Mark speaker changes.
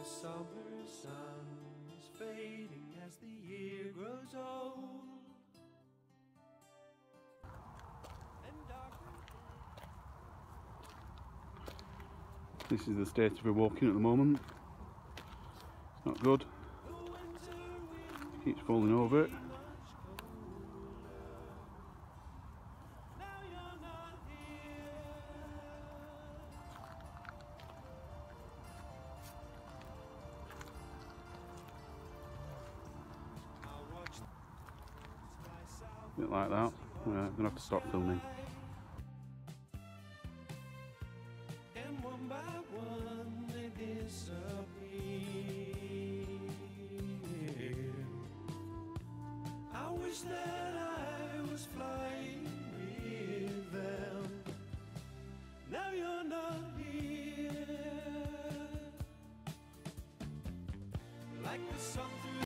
Speaker 1: summer sun is fading as the year grows old. And
Speaker 2: This is the state of her walking at the moment. It's not good. Keeps falling over it. A bit like that. I'm gonna have to stop filming.
Speaker 1: And one by one they disappear. I wish that I was flying with them. Now you're not here. Like the sun through